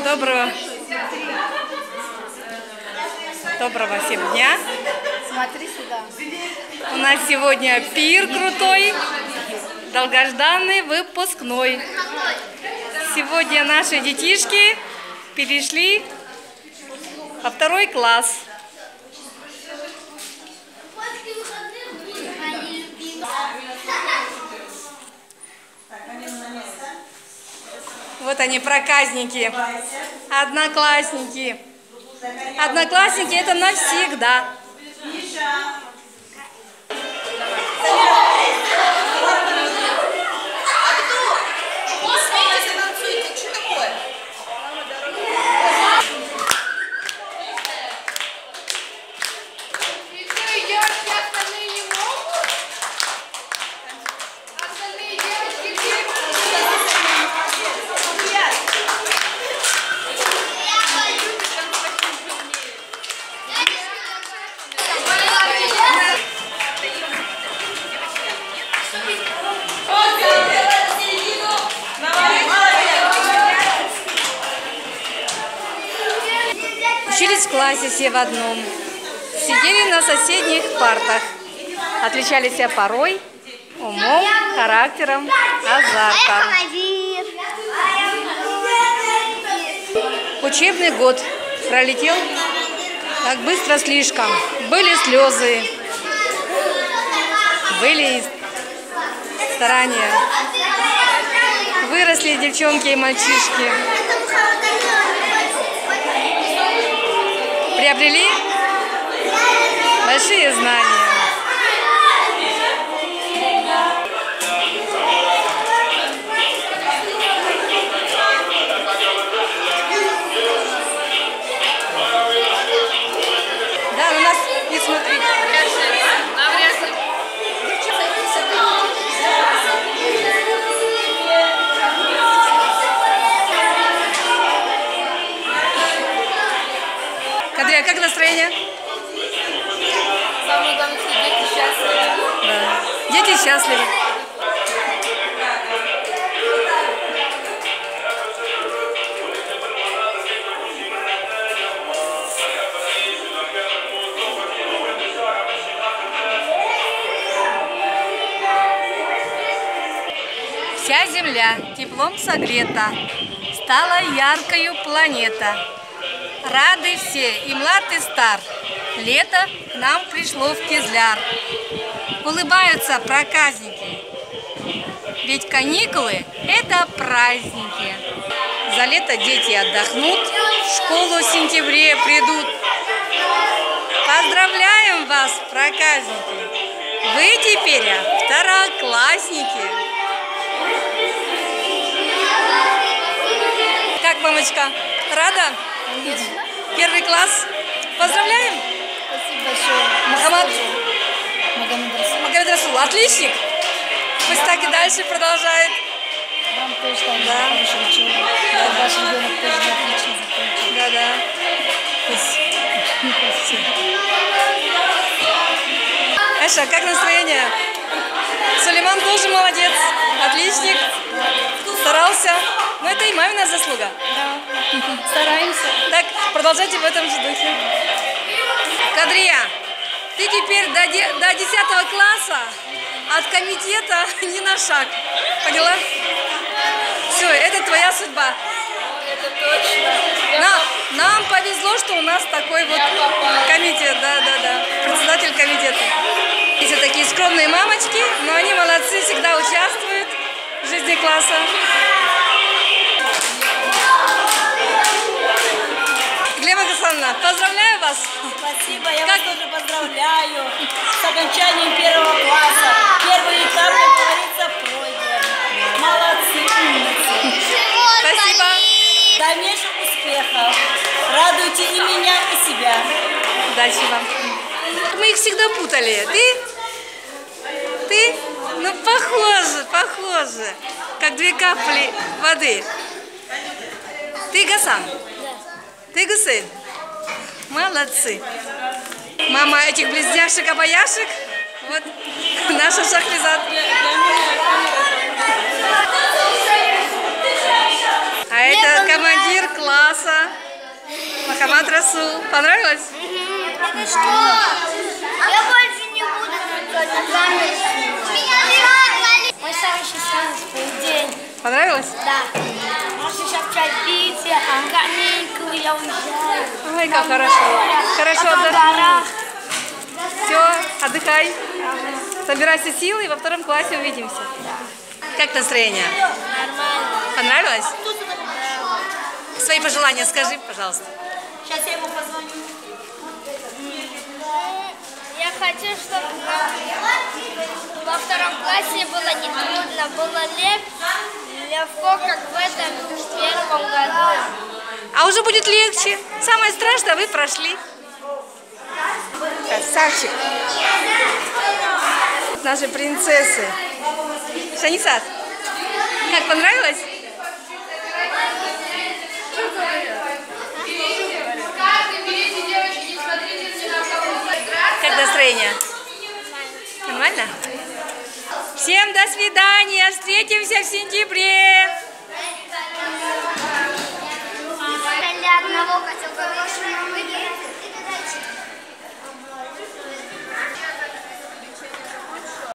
Доброго всем дня. Смотри сюда. У нас сегодня пир крутой, долгожданный выпускной. Сегодня наши детишки перешли во 2 класс. Вот они, проказники, одноклассники. Одноклассники — это навсегда. Учились в классе все в одном, сидели на соседних партах, отличались порой умом, характером, азартом. Учебный год пролетел так быстро слишком. Были слезы, были старания. Выросли девчонки и мальчишки. Приобрели большие знания. Да, на нас не смотри. Кадрия, как настроение? Самое главное, что дети счастливы. Да. Дети счастливы. Вся земля теплом согрета, стала яркою планета. Рады все, и млад, и стар, лето к нам пришло в Кизляр. Улыбаются проказники, ведь каникулы – это праздники. За лето дети отдохнут, в школу в сентябре придут. Поздравляем вас, проказники! Вы теперь второклассники. Как, мамочка, рада? Конечно. 1 класс. Поздравляем. Спасибо большое. Магомед Расул. Отличник. Пусть так и дальше продолжает. Вам тоже так же Да. хорошего учебы. Ваш ребенок тоже отлично закончил. Да. Аша, как настроение? Сулейман тоже молодец. Отличник. Старался. Но это и мамина заслуга. Да. Стараемся. Так, продолжайте в этом же духе. Кадрия, ты теперь до 10 класса от комитета не на шаг. Поняла? Все, это твоя судьба. Это точно. Нам повезло, что у нас такой вот комитет. Да. Председатель комитета. Все такие скромные мамочки, но они молодцы, всегда участвуют в жизни класса. Глеба Гасановна, поздравляю вас! Спасибо, я вас тоже поздравляю с окончанием 1 класса. Первый этап, как говорится, пройден. Молодцы, умницы. Спасибо! Дальнейших успехов. Радуйте и меня, и себя. Удачи вам! Мы их всегда путали. Ты? Ну, похоже. Как 2 капли воды. Ты Гасан? Ты Гусейн? Молодцы. Мама этих близняшек-обаяшек. Вот наша Шахризад. А это командир класса. классу. Понравилось? Это что? Я больше не буду на камеру. Мой самый счастливый день. Понравилось? Да. Можно сейчас чай пить, каникулы, я уезжаю. Ой, как хорошо. Хорошо отдохни. Все, отдыхай. Собирайся силы и во 2 классе увидимся. Как настроение? Нормально. Понравилось? Свои пожелания скажи, пожалуйста. Сейчас я ему позвоню. Я хочу, чтобы во 2 классе было не трудно, было легко, как в этом 1 году. А уже будет легче. Самое страшное вы прошли. Красавчик. Наши принцессы. Шанисат, как понравилось? Как настроение? Нормально? Всем до свидания. Встретимся в сентябре. Для одного